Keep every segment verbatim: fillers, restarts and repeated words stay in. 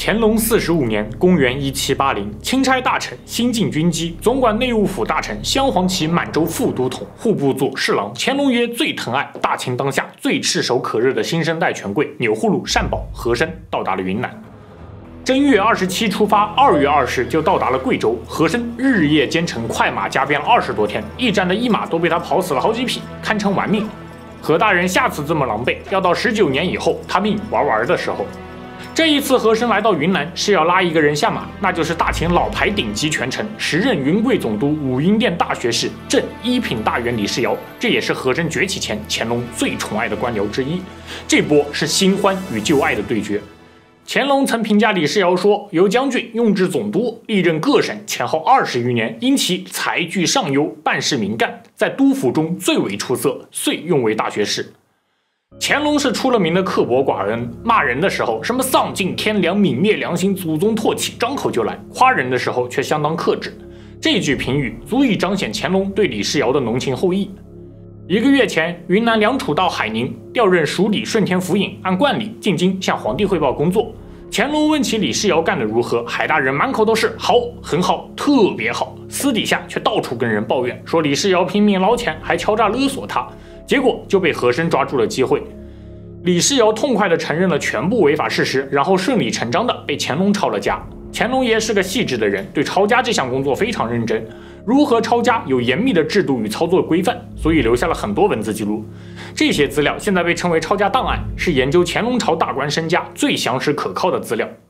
乾隆四十五年，公元一七八零，钦差大臣、新进军机、总管内务府大臣镶黄旗满洲副都统、户部左侍郎，乾隆爷最疼爱、大清当下最炙手可热的新生代权贵钮祜禄、善宝、和珅到达了云南。正月二十七出发，二月二十就到达了贵州。和珅日夜兼程，快马加鞭二十多天，驿站的驿马都被他跑死了好几匹，堪称玩命。和大人下次这么狼狈，要到十九年以后他命玩完的时候。这一次，和珅来到云南是要拉一个人下马，那就是大清老牌顶级权臣，时任云贵总督、武英殿大学士、正一品大员李世尧，这也是和珅崛起前乾隆最宠爱的官僚之一。这波是新欢与旧爱的对决。乾隆曾评价李世尧说：“由将军用之总督，历任各省前后二十余年，因其才具上优，办事明干，在督府中最为出色，遂用为大学士。”乾隆是出了名的刻薄寡恩，骂人的时候什么丧尽天良、泯灭良心、祖宗唾弃，张口就来；夸人的时候却相当克制。这句评语足以彰显乾隆对李世尧的浓情厚谊。一个月前，云南梁楚到海宁调任署理顺天府尹，按惯例进京向皇帝汇报工作。乾隆问起李世尧干得如何，海大人满口都是好、很好、特别好，私底下却到处跟人抱怨，说李世尧拼命捞钱，还敲诈勒索他。结果就被和珅抓住了机会。李世尧痛快地承认了全部违法事实，然后顺理成章地被乾隆抄了家。乾隆爷是个细致的人，对抄家这项工作非常认真。如何抄家有严密的制度与操作规范，所以留下了很多文字记录。这些资料现在被称为抄家档案，是研究乾隆朝大官身家最详实可靠的资料。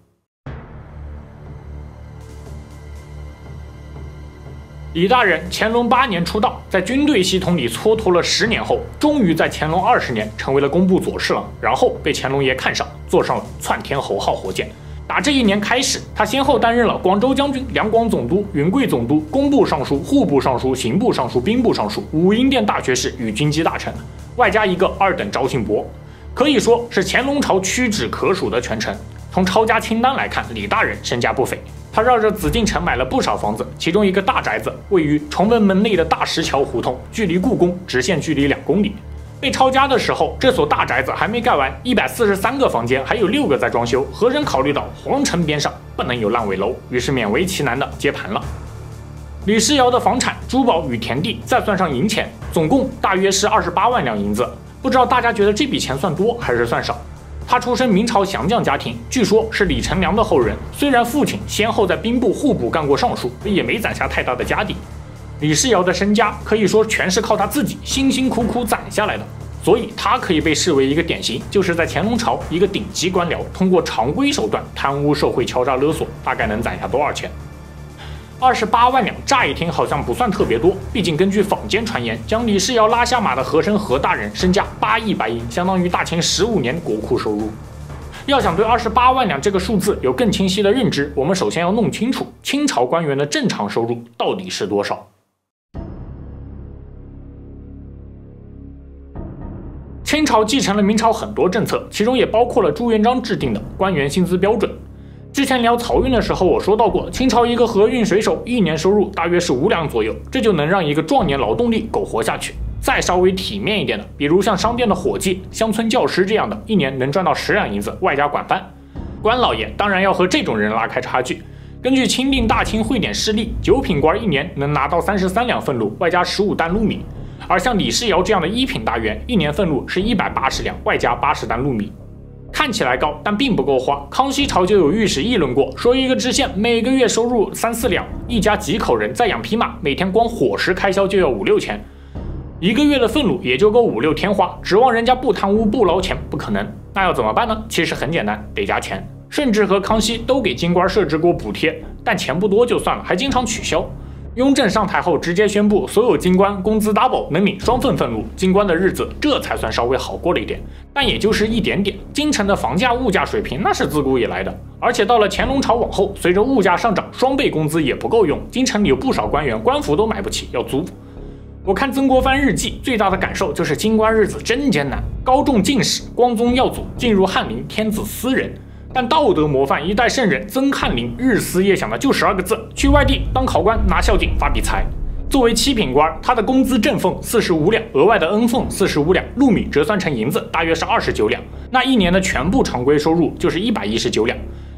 李大人乾隆八年出道，在军队系统里蹉跎了十年后，终于在乾隆二十年成为了工部左侍郎，然后被乾隆爷看上，坐上了窜天猴号火箭。打这一年开始，他先后担任了广州将军、两广总督、云贵总督、工部尚书、户部尚书、刑部尚书、兵部尚书、武英殿大学士与军机大臣，外加一个二等昭信伯，可以说是乾隆朝屈指可数的权臣。从抄家清单来看，李大人身价不菲。他绕着紫禁城买了不少房子，其中一个大宅子位于崇文门内的大石桥胡同，距离故宫直线距离两公里。被抄家的时候，这所大宅子还没盖完，一百四十三个房间，还有六个在装修。和珅考虑到皇城边上不能有烂尾楼，于是勉为其难的接盘了。李世尧的房产、珠宝与田地，再算上银钱，总共大约是二十八万两银子。不知道大家觉得这笔钱算多还是算少？他出身明朝降将家庭，据说是李成梁的后人。虽然父亲先后在兵部、户部干过尚书，也没攒下太大的家底。李世尧的身家可以说全是靠他自己辛辛苦苦攒下来的，所以他可以被视为一个典型，就是在乾隆朝一个顶级官僚通过常规手段贪污受贿、敲诈勒索，大概能攒下多少钱？二十八万两，乍一听好像不算特别多，毕竟根据坊间传言，将李世尧拉下马的和珅和大人身价八亿白银，相当于大清十五年国库收入。要想对二十八万两这个数字有更清晰的认知，我们首先要弄清楚清朝官员的正常收入到底是多少。清朝继承了明朝很多政策，其中也包括了朱元璋制定的官员薪资标准。之前聊漕运的时候，我说到过，清朝一个河运水手一年收入大约是五两左右，这就能让一个壮年劳动力苟活下去。再稍微体面一点的，比如像商店的伙计、乡村教师这样的，一年能赚到十两银子，外加管饭。官老爷当然要和这种人拉开差距。根据钦定大清汇点事例，九品官一年能拿到三十三两俸禄，外加十五担禄米。而像李世尧这样的一品大员，一年俸禄是一百八十两，外加八十担禄米。看起来高，但并不够花。康熙朝就有御史议论过，说一个知县每个月收入三四两，一家几口人再养匹马，每天光伙食开销就要五六千，一个月的俸禄也就够五六天花，指望人家不贪污不捞钱，不可能。那要怎么办呢？其实很简单，得加钱。顺治和康熙都给京官设置过补贴，但钱不多就算了，还经常取消。雍正上台后直接宣布所有京官工资 double， 能领双份俸禄，京官的日子这才算稍微好过了一点，但也就是一点点。京城的房价物价水平那是自古以来的，而且到了乾隆朝往后，随着物价上涨，双倍工资也不够用，京城里有不少官员官服都买不起，要租。我看曾国藩日记，最大的感受就是京官日子真艰难，高中进士，光宗耀祖，进入翰林，天子私人。但道德模范一代圣人曾翰林日思夜想的就十二个字：去外地当考官，拿孝敬，发笔财。作为七品官，他的工资正俸四十五两，额外的恩俸四十五两，禄米折算成银子大约是二十九两，那一年的全部常规收入就是一百一十九两。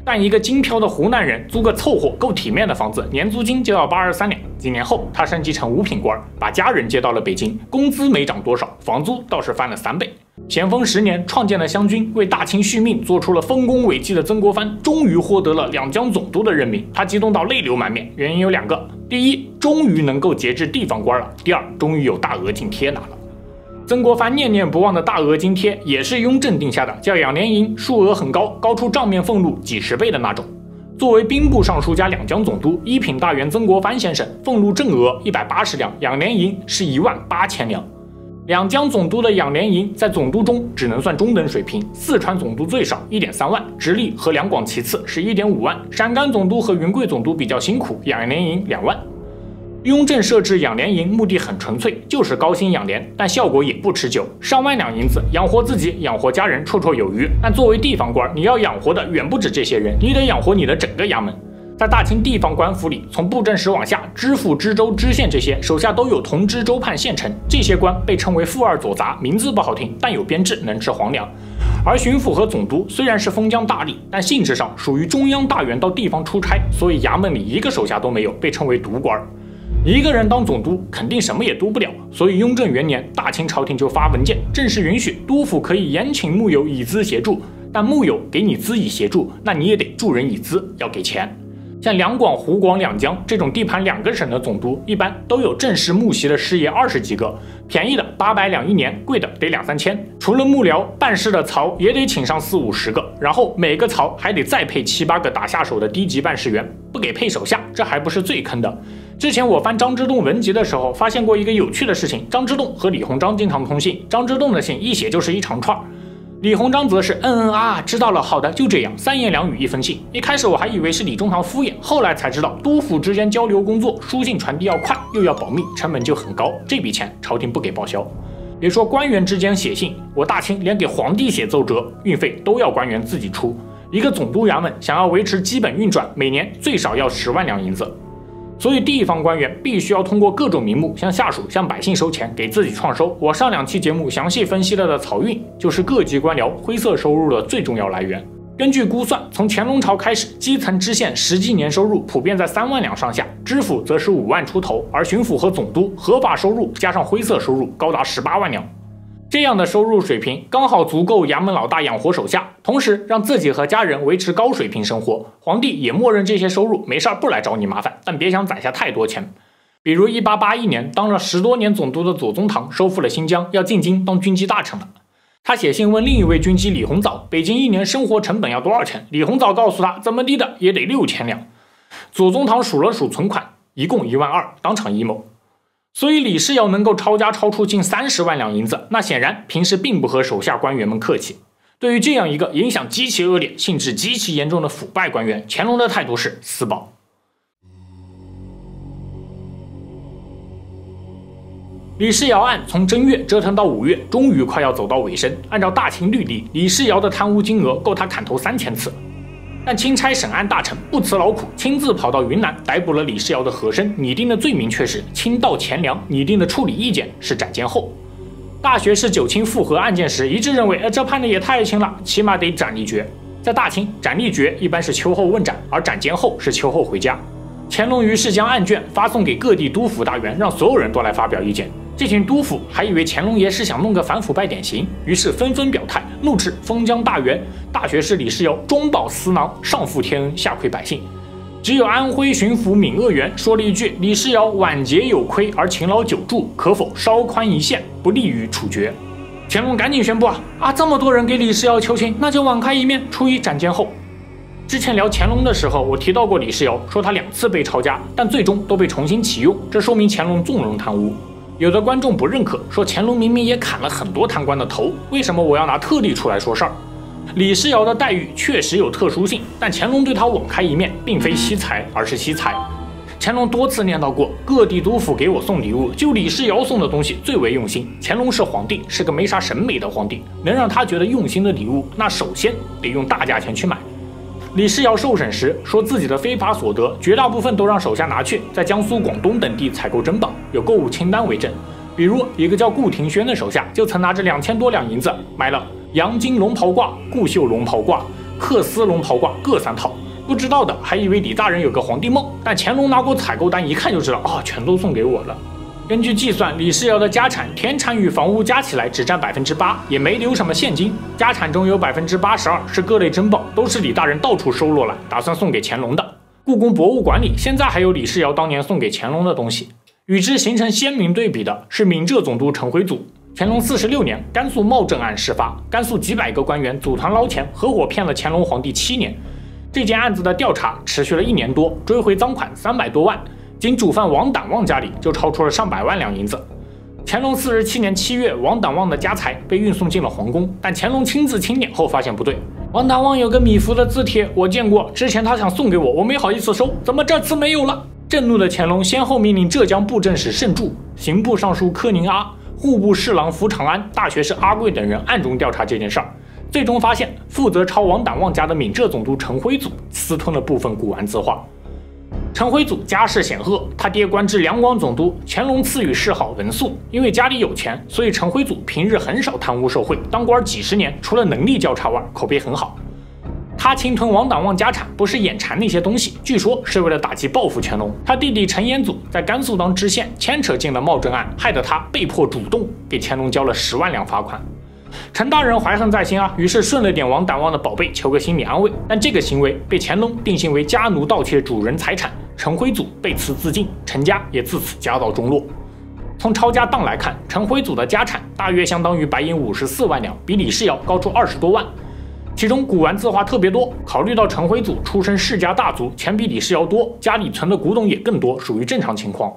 但一个京漂的湖南人租个凑合够体面的房子，年租金就要八十三两。几年后，他升级成五品官，把家人接到了北京，工资没涨多少，房租倒是翻了三倍。咸丰十年创建了湘军，为大清续命做出了丰功伟绩的曾国藩，终于获得了两江总督的任命，他激动到泪流满面。原因有两个：第一，终于能够节制地方官了；第二，终于有大额津贴拿了。曾国藩念念不忘的大额津贴也是雍正定下的，叫养廉银，数额很高，高出账面俸禄几十倍的那种。作为兵部尚书加两江总督，一品大员曾国藩先生俸禄正额一百八十两，养廉银是一万八千两。两江总督的养廉银在总督中只能算中等水平，四川总督最少 一点三万，直隶和两广其次是 一点五万，陕甘总督和云贵总督比较辛苦，养廉银两万。雍正设置养廉银目的很纯粹，就是高薪养廉，但效果也不持久。上万两银子养活自己、养活家人绰绰有余，但作为地方官，你要养活的远不止这些人，你得养活你的整个衙门。在大清地方官府里，从布政使往下，知府、知州、知县这些手下都有同知、州判、县丞，这些官被称为副二左杂，名字不好听，但有编制，能吃皇粮。而巡抚和总督虽然是封疆大吏，但性质上属于中央大员到地方出差，所以衙门里一个手下都没有，被称为独官。一个人当总督，肯定什么也督不了，所以雍正元年，大清朝廷就发文件，正式允许督府可以延请幕友以资协助，但幕友给你资以协助，那你也得助人以资，要给钱。像两广、湖广两江这种地盘两个省的总督，一般都有正式幕席的师爷二十几个，便宜的八百两一年，贵的得两三千。除了幕僚，办事的曹也得请上四五十个，然后每个曹还得再配七八个打下手的低级办事员，不给配手下，这还不是最坑的。之前我翻张之洞文集的时候，发现过一个有趣的事情：张之洞和李鸿章经常通信，张之洞的信一写就是一长串。李鸿章则是嗯嗯啊，知道了，好的，就这样，三言两语一封信。一开始我还以为是李中堂敷衍，后来才知道督府之间交流工作，书信传递要快，又要保密，成本就很高，这笔钱朝廷不给报销。别说官员之间写信，我大清连给皇帝写奏折，运费都要官员自己出。一个总督衙门想要维持基本运转，每年最少要十万两银子。所以地方官员必须要通过各种名目向下属、向百姓收钱，给自己创收。我上两期节目详细分析了的漕运，就是各级官僚灰色收入的最重要来源。根据估算，从乾隆朝开始，基层知县实际年收入普遍在三万两上下，知府则是五万出头，而巡抚和总督合法收入加上灰色收入高达十八万两。这样的收入水平刚好足够衙门老大养活手下，同时让自己和家人维持高水平生活。皇帝也默认这些收入，没事不来找你麻烦，但别想攒下太多钱。比如一八八一年，当了十多年总督的左宗棠收复了新疆，要进京当军机大臣了。他写信问另一位军机李鸿藻，北京一年生活成本要多少钱？李鸿藻告诉他，怎么地的也得六千两。左宗棠数了数存款，一共一万二，当场 emo。所以李世尧能够抄家抄出近三十万两银子，那显然平时并不和手下官员们客气。对于这样一个影响极其恶劣、性质极其严重的腐败官员，乾隆的态度是私保。李世尧案从正月折腾到五月，终于快要走到尾声。按照大清律例，李世尧的贪污金额够他砍头三千次。但钦差审案大臣不辞劳苦，亲自跑到云南逮捕了李世尧的和珅，拟定的罪名却是倾倒钱粮，拟定的处理意见是斩监候。大学士九卿复核案件时一致认为，呃，这判的也太轻了，起码得斩立决。在大清，斩立决一般是秋后问斩，而斩监候是秋后回家。乾隆于是将案卷发送给各地督府大员，让所有人都来发表意见。这群督府还以为乾隆爷是想弄个反腐败典型，于是纷纷表态，怒斥封疆大员大学士李世尧中饱私囊，上负天恩，下馈百姓。只有安徽巡抚闵鄂元说了一句：“李世尧晚节有亏而勤劳久助，可否稍宽一线，不利于处决？”乾隆赶紧宣布啊啊！这么多人给李世尧求情，那就网开一面，处以斩监候。之前聊乾隆的时候，我提到过李世尧，说他两次被抄家，但最终都被重新启用，这说明乾隆纵容贪污。有的观众不认可，说乾隆明明也砍了很多贪官的头，为什么我要拿特例出来说事儿？李世尧的待遇确实有特殊性，但乾隆对他网开一面，并非惜才，而是惜才。乾隆多次念叨过，各地督府给我送礼物，就李世尧送的东西最为用心。乾隆是皇帝，是个没啥审美的皇帝，能让他觉得用心的礼物，那首先得用大价钱去买。李世尧受审时说，自己的非法所得绝大部分都让手下拿去，在江苏、广东等地采购珍宝，有购物清单为证。比如一个叫顾廷轩的手下，就曾拿着两千多两银子买了洋金龙袍褂、顾绣龙袍褂、 克丝龙袍褂各三套。不知道的还以为李大人有个皇帝梦，但乾隆拿过采购单一看就知道啊，全都送给我了。根据计算，李世尧的家产、田产与房屋加起来只占百分之八，也没留什么现金。家产中有百分之八十二是各类珍宝，都是李大人到处收罗来，打算送给乾隆的。故宫博物馆里现在还有李世尧当年送给乾隆的东西。与之形成鲜明对比的是闽浙总督陈辉祖。乾隆四十六年，甘肃茂镇案事发，甘肃几百个官员组团捞钱，合伙骗了乾隆皇帝七年。这件案子的调查持续了一年多，追回赃款三百多万。仅主犯王胆旺家里就超出了上百万两银子。乾隆四十七年七月，王胆旺的家财被运送进了皇宫，但乾隆亲自清点后发现不对。王胆旺有个米芾的字帖，我见过，之前他想送给我，我没好意思收，怎么这次没有了？震怒的乾隆先后命令浙江布政使盛柱、刑部尚书柯宁阿、户部侍郎符长安、大学士阿贵等人暗中调查这件事儿。最终发现，负责抄王胆旺家的闽浙总督陈辉祖私吞了部分古玩字画。陈辉祖家世显赫，他爹官至两广总督，乾隆赐予谥号文肃。因为家里有钱，所以陈辉祖平日很少贪污受贿，当官几十年，除了能力较差外，口碑很好。他侵吞王胆旺家产，不是眼馋那些东西，据说是为了打击报复乾隆。他弟弟陈延祖在甘肃当知县，牵扯进了茂镇案，害得他被迫主动给乾隆交了十万两罚款。陈大人怀恨在心啊，于是顺了点王胆旺的宝贝，求个心理安慰。但这个行为被乾隆定性为家奴盗窃主人财产，陈辉祖被辞自尽，陈家也自此家道中落。从抄家当来看，陈辉祖的家产大约相当于白银五十四万两，比李世尧高出二十多万。其中古玩字画特别多，考虑到陈辉祖出身世家大族，钱比李世尧多，家里存的古董也更多，属于正常情况。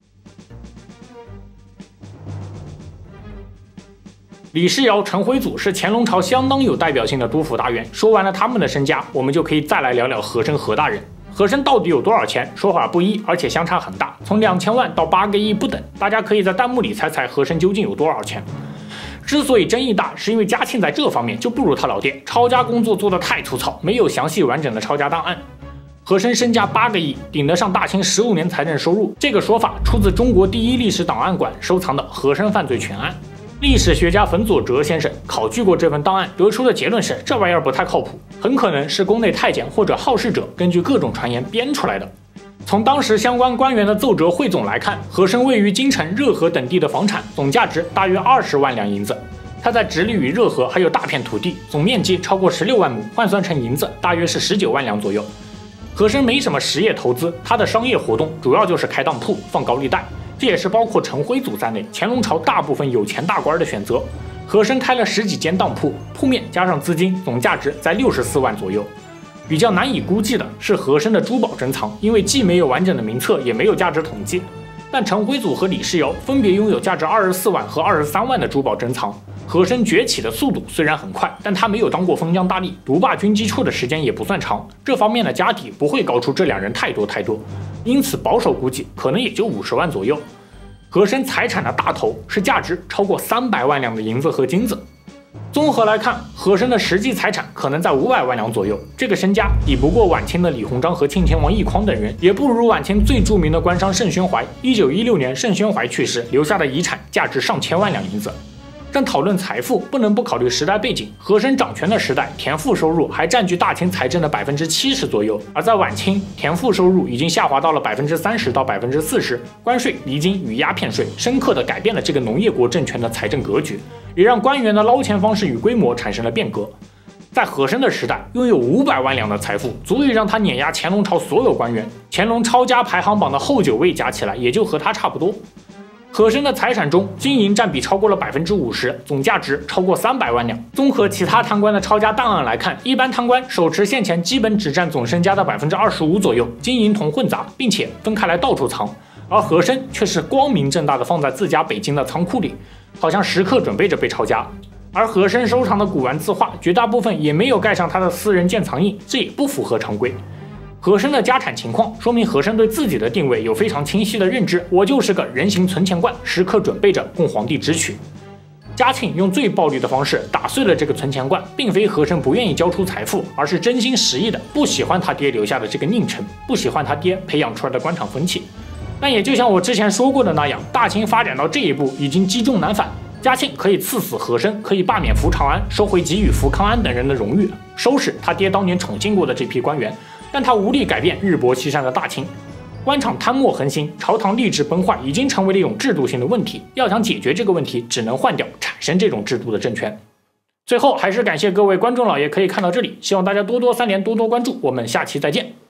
李世尧、陈辉祖是乾隆朝相当有代表性的督府大员。说完了他们的身家，我们就可以再来聊聊和珅何大人。和珅到底有多少钱？说法不一，而且相差很大，从两千万到八个亿不等。大家可以在弹幕里猜猜和珅究竟有多少钱。之所以争议大，是因为嘉庆在这方面就不如他老爹，抄家工作做得太粗糙，没有详细完整的抄家档案。和珅身家八个亿，顶得上大清十五年财政收入。这个说法出自中国第一历史档案馆收藏的《和珅犯罪全案》。历史学家冯佐哲先生考据过这份档案，得出的结论是这玩意儿不太靠谱，很可能是宫内太监或者好事者根据各种传言编出来的。从当时相关官员的奏折汇总来看，和珅位于京城、热河等地的房产总价值大约二十万两银子。他在直隶与热河还有大片土地，总面积超过十六万亩，换算成银子大约是十九万两左右。和珅没什么实业投资，他的商业活动主要就是开当铺、放高利贷。这也是包括陈辉祖在内乾隆朝大部分有钱大官的选择。和珅开了十几间当铺，铺面加上资金总价值在六十四万左右。比较难以估计的是和珅的珠宝珍藏，因为既没有完整的名册，也没有价值统计。但陈辉祖和李世尧分别拥有价值二十四万和二十三万的珠宝珍藏。和珅崛起的速度虽然很快，但他没有当过封疆大吏，独霸军机处的时间也不算长，这方面的家底不会高出这两人太多太多。因此保守估计可能也就五十万左右。和珅财产的大头是价值超过三百万两的银子和金子。综合来看，和珅的实际财产可能在五百万两左右，这个身家抵不过晚清的李鸿章和庆亲王奕匡等人，也不如晚清最著名的官商盛宣怀。一九一六年盛宣怀去世，留下的遗产价值上千万两银子。但讨论财富，不能不考虑时代背景。和珅掌权的时代，田赋收入还占据大清财政的百分之七十左右，而在晚清，田赋收入已经下滑到了百分之三十到百分之四十。关税、厘金与鸦片税深刻地改变了这个农业国政权的财政格局，也让官员的捞钱方式与规模产生了变革。在和珅的时代，拥有五百万两的财富，足以让他碾压乾隆朝所有官员。乾隆抄家排行榜的后九位加起来，也就和他差不多。和珅的财产中，金银占比超过了百分之五十，总价值超过三百万两。综合其他贪官的抄家档案来看，一般贪官手持现钱基本只占总身家的百分之二十五左右，金银铜混杂，并且分开来到处藏。而和珅却是光明正大的放在自家北京的仓库里，好像时刻准备着被抄家。而和珅收藏的古玩字画，绝大部分也没有盖上他的私人鉴藏印，这也不符合常规。和珅的家产情况说明和珅对自己的定位有非常清晰的认知，我就是个人形存钱罐，时刻准备着供皇帝支取。嘉庆用最暴力的方式打碎了这个存钱罐，并非和珅不愿意交出财富，而是真心实意的不喜欢他爹留下的这个佞臣，不喜欢他爹培养出来的官场风气。但也就像我之前说过的那样，大清发展到这一步已经积重难返。 嘉庆可以赐死和珅，可以罢免福长安，收回给予福康安等人的荣誉，收拾他爹当年宠幸过的这批官员，但他无力改变日薄西山的大清。官场贪墨横行，朝堂吏治崩坏，已经成为了一种制度性的问题。要想解决这个问题，只能换掉产生这种制度的政权。最后还是感谢各位观众老爷可以看到这里，希望大家多多三连，多多关注，我们下期再见。